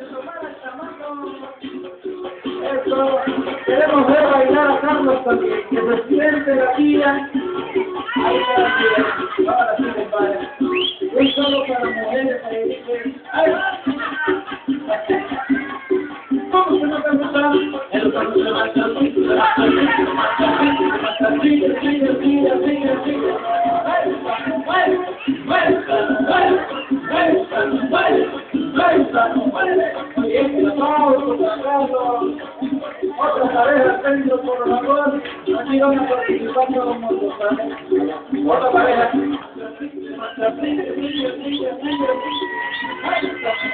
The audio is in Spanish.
Eso, queremos ver bailar a Carlos porque que se siente la tía. Ahí está la tía. Ahora sí, compadre. Es solo para mujeres que dicen, ¡ay! ¿Cómo se nota mucho? El cuando se marcha el piso, se marcha el piso, se marcha el piso, se marcha el piso, sigue. Otra pareja tengo por favor, aquí van a participar todos los otra pareja.